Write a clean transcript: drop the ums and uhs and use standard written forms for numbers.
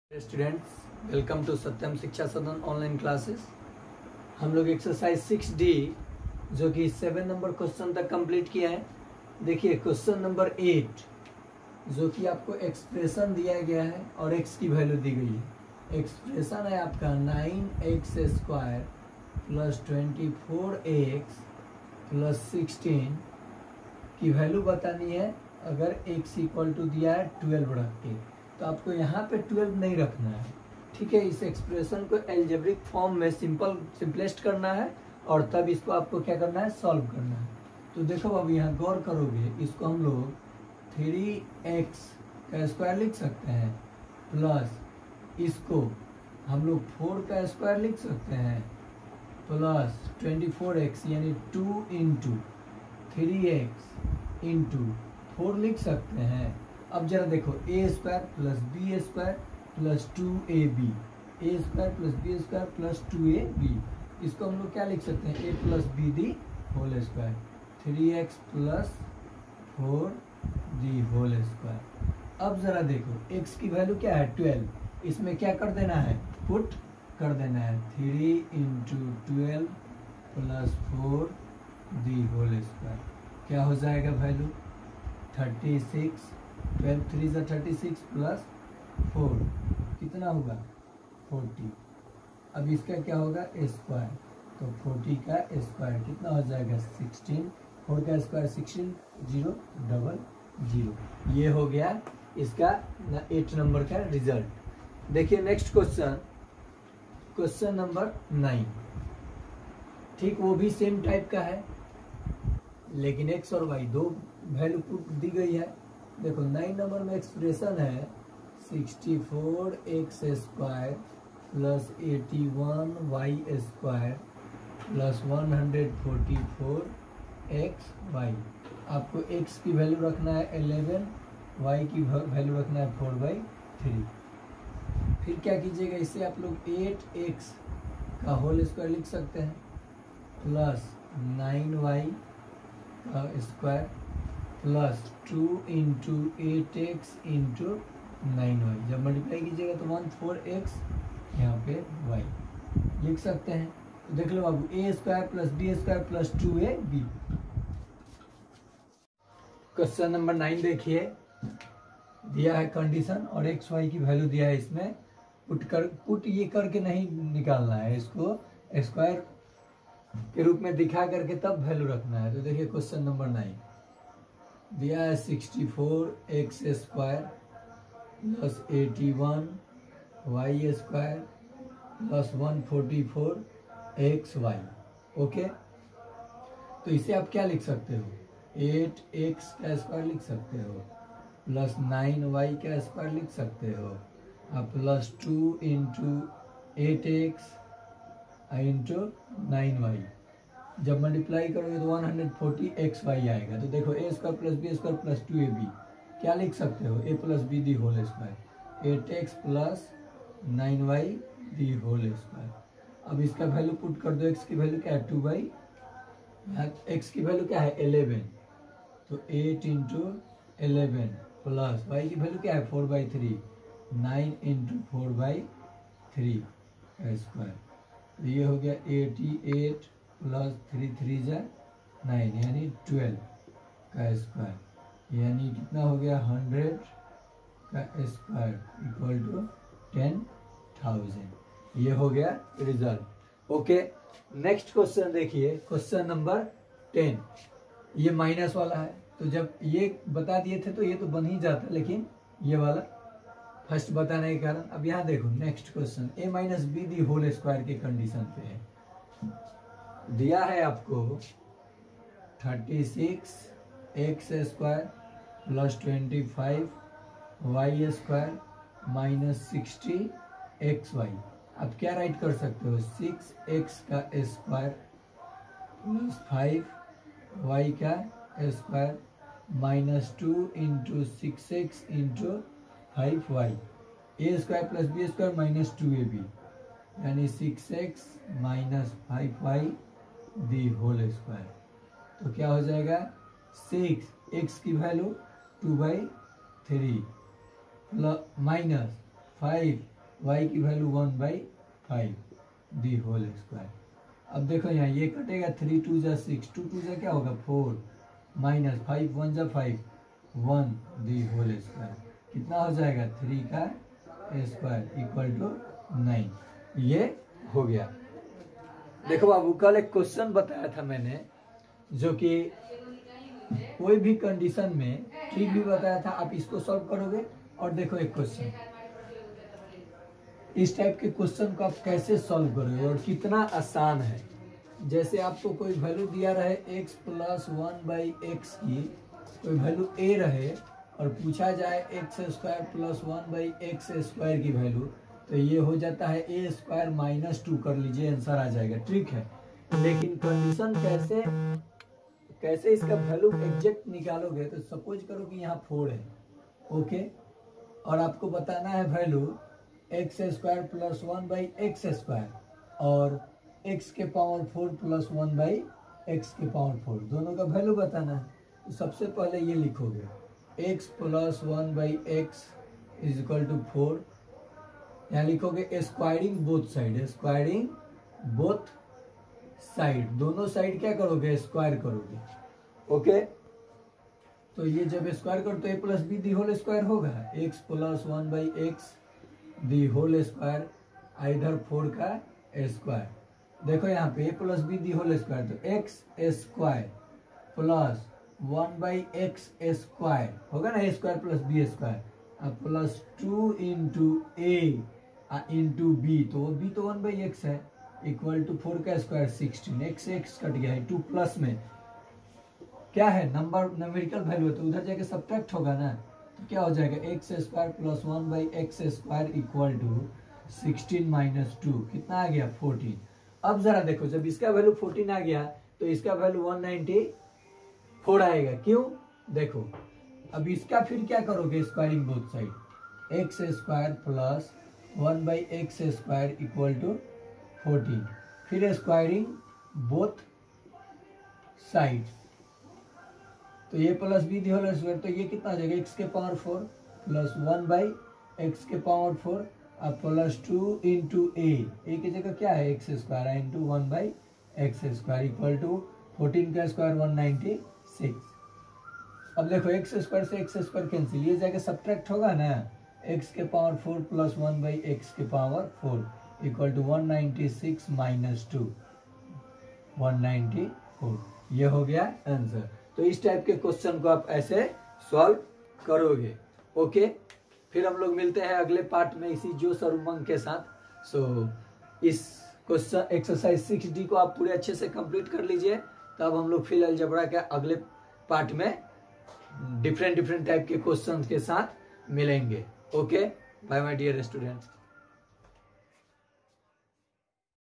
Students, welcome to सत्यम शिक्षा सदन online classes. हम लोग एक्सरसाइज 6D जो कि 7 नंबर क्वेश्चन तक कंप्लीट किया है। देखिए क्वेश्चन नंबर 8 जो कि आपको एक्सप्रेशन दिया गया है और x की वैल्यू दी गई है। एक्सप्रेशन है आपका 9x² प्लस 24x प्लस 16 की वैल्यू बतानी है। अगर x इक्वल टू दिया है 12 रख के, तो आपको यहाँ पे 12 नहीं रखना है। ठीक है, इस एक्सप्रेशन को एल्जेब्रिक फॉर्म में सिंपलेस्ट करना है और तब इसको आपको क्या करना है, सॉल्व करना है। तो देखो अब यहाँ गौर करोगे, इसको हम लोग 3x² लिख सकते हैं प्लस इसको हम लोग 4² लिख सकते हैं प्लस 24x यानी 2 इंटू 3x इंटू 4 लिख सकते हैं। अब जरा देखो a² plus b² plus 2ab, a² plus b² plus 2ab, इसको हम लोग क्या लिख सकते हैं, a plus b the whole square, 3x plus 4 the whole square. अब जरा देखो x की वैल्यू क्या है 12, इसमें क्या कर देना है, पुट कर देना है 3 into 12 plus 4 the whole square. क्या हो जाएगा वैल्यू 36, 12 3 × 36 प्लस 4 कितना होगा 40। अब इसका क्या होगा स्क्वायर, तो 40 का स्क्वायर कितना हो जाएगा 16, 4 का स्क्वायर 16, 0 डबल 0। ये हो गया इसका 8 नंबर का रिजल्ट। देखिए नेक्स्ट क्वेश्चन, क्वेश्चन नंबर 9। ठीक वो भी सेम टाइप का है, लेकिन x और y दो वैल्यू पुट दी गई है। देखो 9 नंबर में एक्सप्रेशन है 64x² plus 81y² plus 144xy। आपको x की वैल्यू रखना है 11, y की वैल्यू रखना है 4/3। फिर क्या कीजिएगा, इसे आप लोग 8x का होल स्क्वायर लिख सकते हैं प्लस 9y का square plus 2 into 8x into 9y। जब मल्टीप्लाई कीजिएगा तो 14x यहाँ पे y लिख सकते हैं। तो देख लो बाबू a² plus b² plus 2ab। Question number 9 देखिए, दिया है कंडीशन और x y की वैल्यू दिया है। इसमें पुट ये करके नहीं निकालना है, इसको स्क्वायर के रूप में दिखा करके तब वैल्यू रखना है। तो देखिए क्वेश्चन नंबर 9 दिया है 64x² plus 81y² plus 144xy। Okay, तो इसे आप क्या लिख सकते हो, 8x² लिख सकते हो प्लस 9y² लिख सकते हो, आप plus 2 into 8x into 9y। जब मल्टीप्लाई करोगे तो 140xy आएगा। तो देखो a² plus b² plus 2ab, क्या लिख सकते हो, a plus b the whole square, 8x plus 9y the whole square. अब इसका वैल्यू पुट कर दो, x की वैल्यू क्या है 2 x की वैल्यू क्या है 11, तो 8 इंटू 11 प्लस y की वैल्यू क्या है 4/3, 9 इंटू 4/3 का स्क्वायर। ये हो गया 88 प्लस 3 3 × 9 यानी 12 का स्क्वायर, यानी कितना हो गया 100 का स्क्वायर इक्वल टू 10,000। ये हो गया रिजल्ट। ओके, नेक्स्ट क्वेश्चन देखिए, क्वेश्चन नंबर 10। ये माइनस वाला है, तो जब ये बता दिए थे तो ये तो बन ही जाता, लेकिन ये वाला फर्स्ट बताने के कारण। अब यहाँ देखो next question, a minus b the whole square के कंडीशन पे है। दिया है आपको 36x² plus 25y² minus 60xy। आप क्या राइट कर सकते हो, 6x का स्क्वायर प्लस 5y का square minus 2 into 6x into 5y, a² plus b² minus 2ab, यानी 6x माइनस 5y दी होल स्क्वायर। तो क्या हो जाएगा 6x की वैल्यू 2/3 माइनस 5 y की वैल्यू 1/5 दी होल स्क्वायर। अब देखो यहाँ ये कटेगा 3 2 जा 6, 2 2 जा क्या होगा 4 माइनस 5 1 जा 5 1 दी होल स्क्वायर, कितना हो जाएगा 3 का स्क्वायर इक्वल टू 9। ये हो गया। देखो बाबू कल एक क्वेश्चन बताया था मैंने, जो कि कोई भी कंडीशन में ट्रिक भी बताया था, आप इसको सॉल्व करोगे। और देखो एक क्वेश्चन, इस टाइप के क्वेश्चन को आप कैसे सॉल्व करोगे और कितना आसान है। जैसे आपको कोई वैल्यू दिया रहे x प्लस 1/x की कोई वैल्यू a रहे और पूछा जाए x² प्लस 1/x स्क्वायर की वैल्यू, तो ये हो जाता है a² माइनस 2 कर लीजिए, आंसर आ जाएगा। ट्रिक है, लेकिन कंडीशन कैसे इसका वैल्यू एग्जैक्ट निकालोगे। तो सपोज करो कि यहाँ 4 है, ओके, और आपको बताना है value x² plus 1/x square और x के पावर 4 प्लस 1/x के पावर 4, दोनों का वैल्यू बताना है। तो सबसे पहले ये लिखोगे x plus 1/x is equal to 4, यहाँ लिखोगे squaring both side, squaring both side, दोनों साइड क्या करोगे स्क्वायर करोगे, ओके। तो ये जब स्क्वायर करो तो a plus b the whole square होगा, x plus 1/x the whole square, इधर 4 का स्क्वायर। देखो यहाँ पे a plus b the whole square, तो x square plus 1/x square होगा ना, a square plus b square, plus 2 into a into b, तो वो b तो 1/x है, इक्वल टू 4 का स्क्वायर 16, x कट गया है, 2 प्लस में क्या है नंबर न्यूमेरिकल वैल्यू है, तो उधर जाके सब्ट्रैक्ट होगा ना, तो क्या हो जाएगा x² plus 1/x square equal to 16 minus 2, कितना आ गया 14। अब जरा देखो, जब इसका वैल्यू 14 आ गया तो इसका वैल्यू 194 आएगा, क्यों देखो। अब इसका फिर क्या करोगे squaring both side, x² plus 1/x square equal to 14, फिर स्क्वायरिंग बोथ साइड, तो ये plus b the whole square, तो ये कितना आ जाएगा x के पावर 4 प्लस 1/x के पावर 4 अब प्लस 2 इंटू a की जगह क्या है x² into 1/x square equal to 14 का स्क्वायर 196। अब देखो x² से x² कैंसिल, ये जाके सब्ट्रैक्ट होगा ना, x के पावर 4 प्लस 1/x के पावर 4 इक्वल टू 196 माइनस 2 194, ये हो गया आंसर। तो इस टाइप के क्वेश्चन को आप ऐसे सॉल्व करोगे, ओके। फिर हम लोग मिलते हैं अगले पार्ट में इसी जोश और उमंग के साथ। सो इस क्वेश्चन एक्सरसाइज 6D को आप पूरे अच्छे से कंप्लीट कर लीजिए, तब हम लोग फिर अलजेब्रा के अगले पार्ट में डिफरेंट टाइप के क्वेश्चंस के साथ मिलेंगे, okay. Bye my dear students.